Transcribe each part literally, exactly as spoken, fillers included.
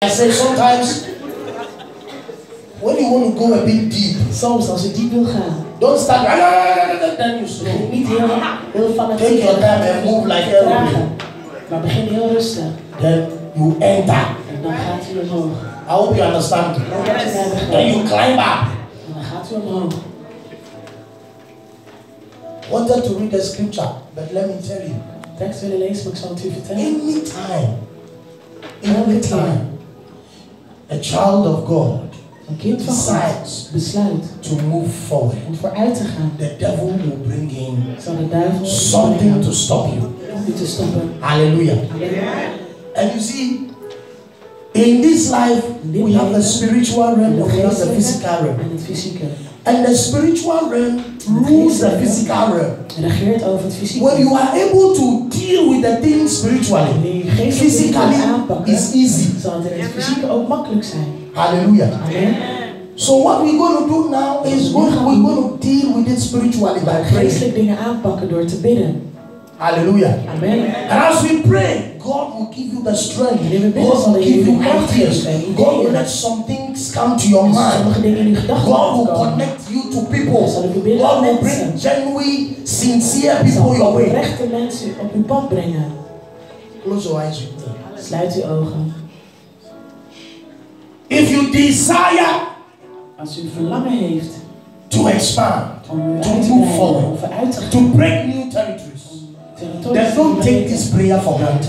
I say sometimes when you want to go a bit deep, soms als je diep wil gaan, don't start. Then you slow. niet heel, heel fanatiek. Take your time and move like aeroplane. Maar begin heel rustig. Then you enter. En dan gaat u omhoog. I hope you understand. Then you climb up. En dan gaat u omhoog. Wanted to read the scripture, but let me tell you. Tekst willen lezen, maar ik zal het u vertellen. Anytime, anytime, a child of God een kind van God besluit to move forward, om vooruit te gaan, the devil will bring in zal de duivel something to stop you. Om u te stoppen. Hallelujah. And you see, in this life, we have the spiritual realm, we have the physical realm. En het fysieke. And the spiritual realm rules the physical realm. Regeert over het fysieke. When you are able to deal with the things spiritually, physically is easy. Zal het in het fysieke ook makkelijk zijn. Hallelujah. Amen. So what we're going to do now is we're going to deal with it spiritually by praying. Geestelijk dingen aanpakken door te bidden. Hallelujah. Amen. And as we pray, God will give you the strength. God will give you ideas. God will let some things come to your mind. God will connect you to people. God will bring genuine, sincere people your way. Oprechte mensen op uw pad brengen. Close your eyes with me. Sluit uw ogen. If you desire, als u verlangen heeft, to expand, om to move forward, to break new territories, then don't take this prayer for granted.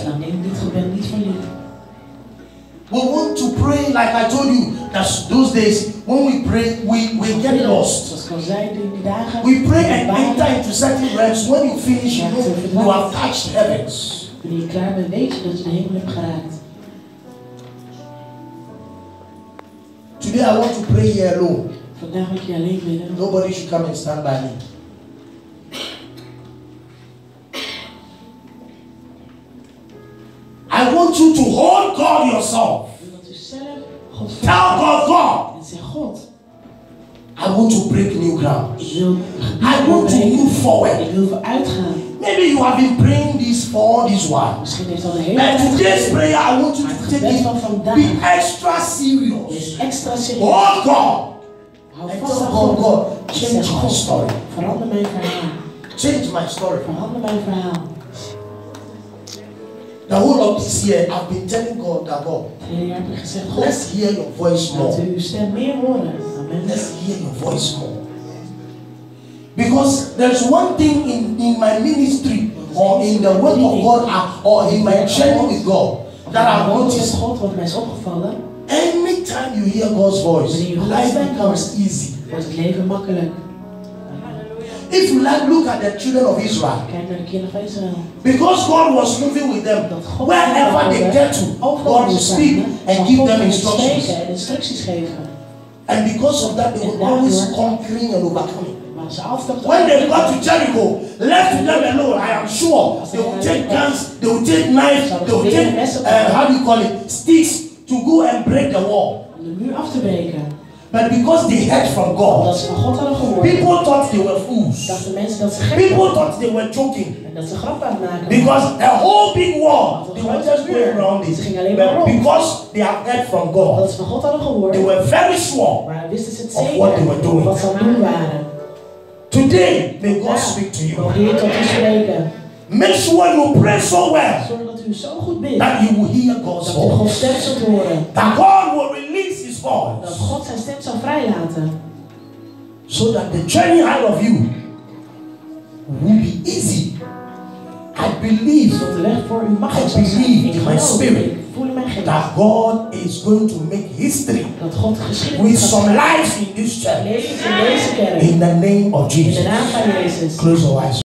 We want to pray like I told you. That's those days when we pray, we, we get lost. We pray and enter into certain realms. When you finish, you know you have touched heavens. Wanneer je klaar bent, weet je dat je de hemel hebt geraakt. Today I want to pray here alone. Vandaag moet je alleen bidden. Nobody should come and stand by me. I want you to hold God yourself. Tell God, God, I want to break new ground. I want to move forward. Maybe you have been praying this for all this while. But today's prayer, I want you to take it, be extra serious. Oh God, and tell God, God, change my story. Change my story. The whole of this year, I've been telling God that God, let's hear your voice more. Let's hear your voice more. Because there's one thing in, in my ministry or in the work of God or in my journey with God that I've noticed. Anytime you hear God's voice, life becomes easy. If you like, look at the children of Israel. Because God was moving with them, wherever they get to, God will speak and give them instructions. And because of that, they were always conquering and overcoming. When they got to Jericho, left to them alone, I am sure they will take guns, they will take knives, they will take, uh, how do you call it, sticks to go and break the wall. But because they heard from God, people thought they were fools. People thought they were joking. Because a whole big wall, they were just going around it. But because they have heard from God, they were very sure of what they were doing. Today, may God speak to you. Make sure you pray so well that you will hear God's voice. That God will release His voice. So that the journey ahead of you will be easy. I believe, I believe in my spirit that God is going to make history with some lives in this church. In the name of Jesus. Close your eyes.